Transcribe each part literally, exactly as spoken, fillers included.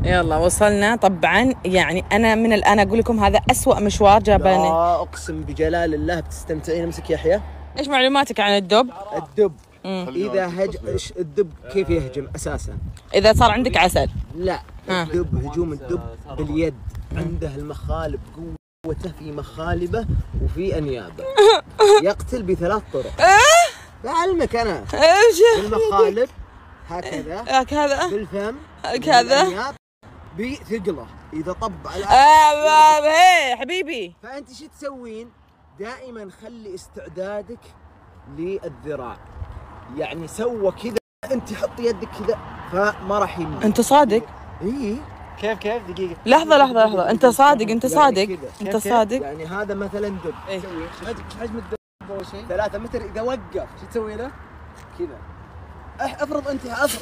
يلا وصلنا طبعا. يعني انا من الان اقول لكم هذا أسوأ مشوار جابني. لا اقسم بجلال الله بتستمتعين. امسك يحيى. ايش معلوماتك عن الدب؟ الدب مم. اذا هج الدب كيف يهجم اساسا؟ اذا صار عندك عسل. لا ها. الدب هجوم الدب باليد. عنده المخالب، قوته في مخالبه وفي انيابه. يقتل بثلاث طرق. لعلمك انا. ايش؟ بالمخالب هكذا، هكذا بالفم هكذا، بثقله اذا طب على آه هي حبيبي. فانت شو تسوين؟ دائما خلي استعدادك للذراع. يعني سوى كذا انت حطي يدك كذا فما راح يمين. انت صادق؟ اي. كيف كيف دقيقه. لحظه لحظه لحظه، انت صادق انت صادق يعني انت صادق. يعني هذا مثلا دب. إيه؟ تسوي حجم الدب اول شيء ثلاثة متر. اذا وقف شو تسوي له؟ كذا. افرض انت افرض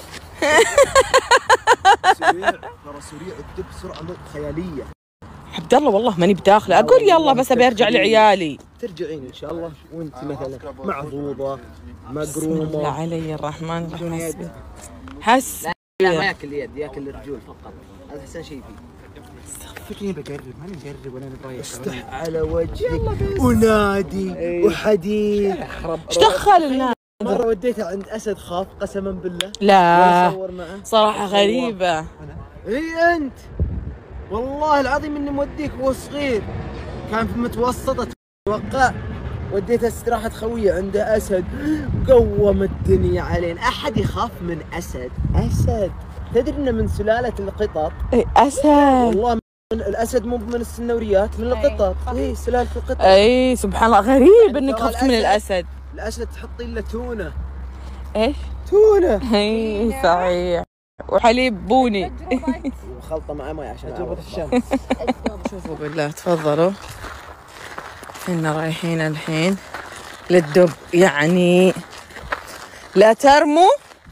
سريع، ترى سريع الدب سرعه خياليه. عبد الله والله ماني بداخله، اقول يلا بس ابي ارجع لعيالي. ترجعين ان شاء الله وانت مثلا معضوضه بسم الله مقرومه. علي الرحمن الرحيم. حس لا ما ياكل اليد، ياكل الرجول فقط. هذا احسن شيء فيه. فكرني بقرب، ماني مقرب ولا نبغى. استح على وجهك ونادي وحديد. ايش دخل الناس؟ مرة وديته عند اسد خاف قسما بالله. لا صور معه صراحة غريبة. اي انت والله العظيم اني موديك وهو صغير، كان في متوسطة اتوقع. وديته استراحة خويه عنده اسد، قوم الدنيا علينا. احد يخاف من اسد؟ اسد تدري انه من سلالة القطط. اي اسد والله الاسد مو من السنوريات، من القطط. اي سلالة القطط. اي سبحان الله، غريب انك خفت من الاسد. الاسد تحطين له تونه. ايش؟ تونه. اي صحيح، وحليب بوني وخلطه مع مي عشان اجربه الشمس. شوفوا بالله تفضلوا، احنا رايحين الحين للدب. يعني لا ترموا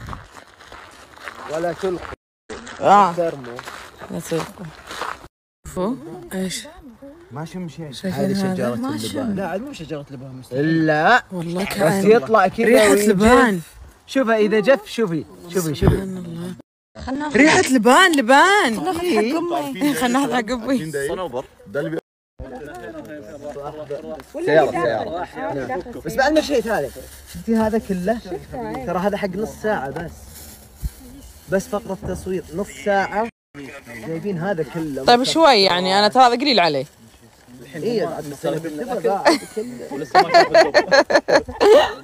ولا تلقوا. اه ترموا لا تلقوا. شوفوا ايش ما شم شيء. هذه شجرة اللبان. لا عاد مو شجرة لبان. لا والله بس كأن يطلع كذا ريحة ويجف. لبان. شوفها اذا جف. شوفي شوفي شوفي سبحان الله، ريحة لبان لبان. خلنا ناخذ حق امي. صنوبر ده اللي سيارة سيارة. بس بعد شيء ثاني، شفتي هذا كله؟ ترى هذا حق نص ساعة بس. بس فقرة تصوير نص ساعة جايبين هذا كله. طيب شوي يعني، انا ترى هذا قليل علي. اي بعد نسوي بالتبع ولسه ما شاف الدب.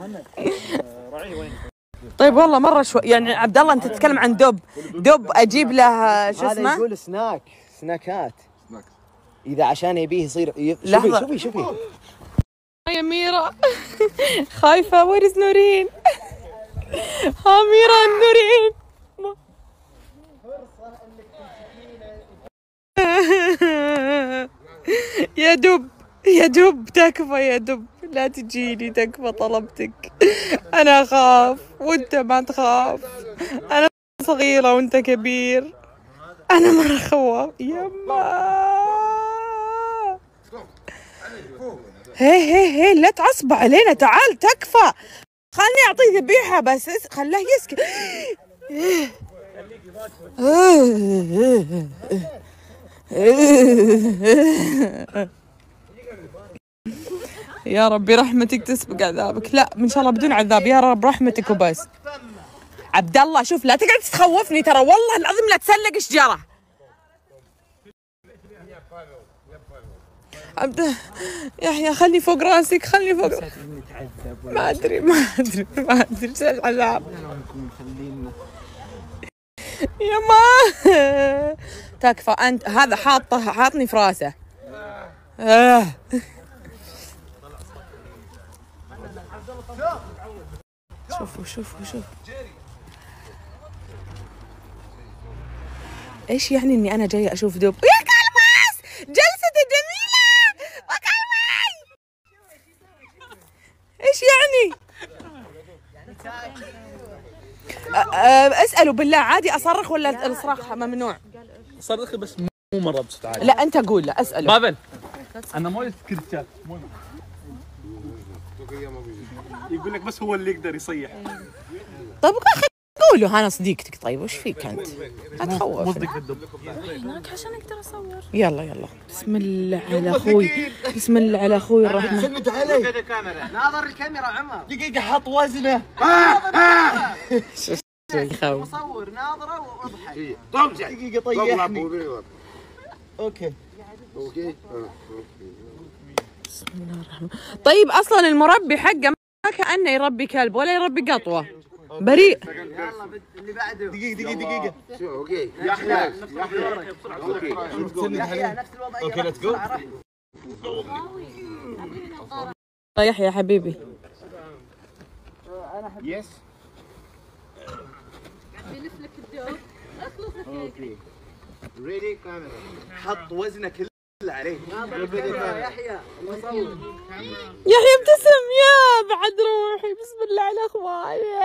طيب والله مرة شوي يعني. عبد الله انت تتكلم عن دب، دب اجيب له شو هذا اسمه؟ يقول سناك، سناكات. اذا عشان يبيه يصير شوفي لحظة. شوفي شوفي. يا ميرا خايفة. ويرز نورين؟ ها ميرا نورين. يا دب يا دب تكفى يا دب، لا تجيني تكفى طلبتك. أنا أخاف وأنت ما تخاف. أنا صغيرة وأنت كبير. أنا مرة خواف. يما هي هي هي لا تعصب علينا. تعال تكفى، خلني أعطيه ذبيحة بس. خلاه يسكت. يا ربي رحمتك تسبق عذابك. لا ان شاء الله بدون عذاب يا رب، رحمتك وبس. عبد الله شوف لا تقعد تخوفني، ترى والله العظيم لا تسلق شجره. عبد يحيى خلني فوق راسك، خلني فوق. ما ادري ما ادري ما ادري ايش العذاب. يا ما تكفى انت. هذا حاطه حاطني في راسه. آه. شوفوا شوفوا شوفوا ايش يعني اني انا جايه اشوف دب. يا كلماس جلسته جميله وكلماي. ايش يعني؟ اسألوا بالله عادي اصرخ ولا الصراخ ممنوع؟ صرخي بس مو مرة بصوت عالي. لا انت قول له اسأله. بابل انا مو سكرتشات، يقول لك بس هو اللي يقدر يصيح. طيب قولوا انا صديقتك. طيب وش فيك انت؟ لا تخوف. هناك عشان اقدر اصور. يلا يلا بسم الله على اخوي، بسم الله على اخوي الرحمن. سند علي ناظر الكاميرا عمر. دقيقة حط وزنه. يخوف. مصور ناظره واضحك. دقيقة طيحني. اوكي اوكي. بسم الله الرحمن. طيب اصلا المربي حقه ما كأنه يربي كلب ولا يربي قطوة، بريء. يلا اللي بعده. دقيقة دقيقة دقيقة. اوكي. يحيى يحيى. اوكي. يحيى نفس الوضعية. اوكي ليتس جو. طيح يا حبيبي. يس. بلف لك الدور. اخلص اوكي. ريدي كاميرا. حط وزنه كله عليه. يحيى مصور. يحيى ابتسم يا بعد روحي. بسم الله على اخواني.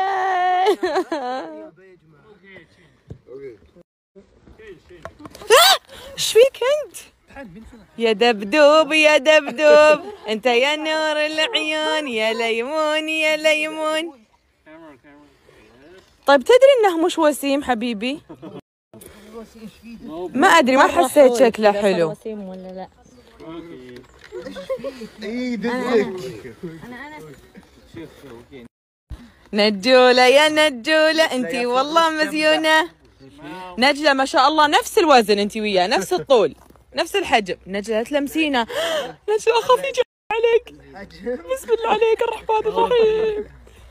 اوكي. ايش فيك انت؟ يا دبدوب يا دبدوب انت يا نور العيون يا ليمون يا ليمون. طيب تدري انه مش وسيم حبيبي؟ ما ادري ما حسيت شكله حلو. وسيم ولا لا؟ اي دزك. نجولة يا نجولة انتي والله مزيونة. نجلة ما شاء الله نفس الوزن انتي وياه، نفس الطول نفس الحجم. نجلة تلمسينا. نجلة اخاف يجي عليك. بسم الله عليك الرحمن الرحيم.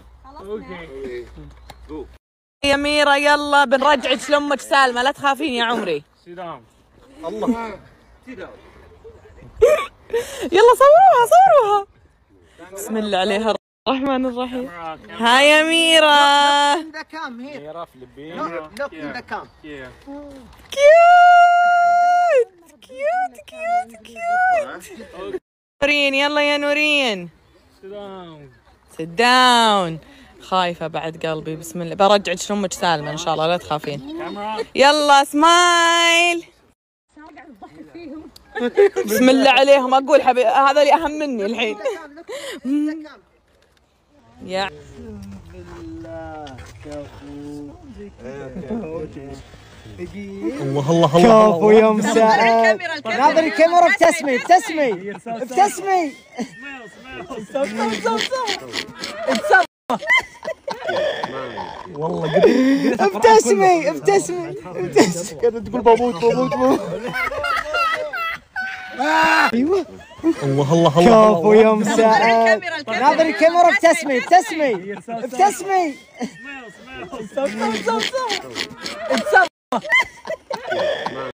يا ميرا يلا بنرجعك لامك سالمة، لا تخافين يا عمري. الله. يلا صوروها صوروها. بسم الله عليها الرحمن الرحيم. هاي يا ميرا. ذا كام هير. ميرا فلبين. لوك ذا كام. كيوت كيوت كيوت كيوت. نورين يلا يا نورين. سيت داون. خايفة بعد قلبي. بسم الله برجعك لأمك سالمة إن شاء الله لا تخافين. يلا سمايل. بسم الله عليهم. أقول حبيبي هذا اللي أهم مني الحين. يا الله الله الله. كفو يا مساعد. ناظر الكاميرا. ابتسمي ابتسمي ابتسمي. والله قد ابتسمي ابتسمي ابتسمي. كانت تقول بموت بموت بموت. ايوه الله الله الله. كفو يا مساعد. ناظر الكاميرا. ابتسمي ابتسمي ابتسمي.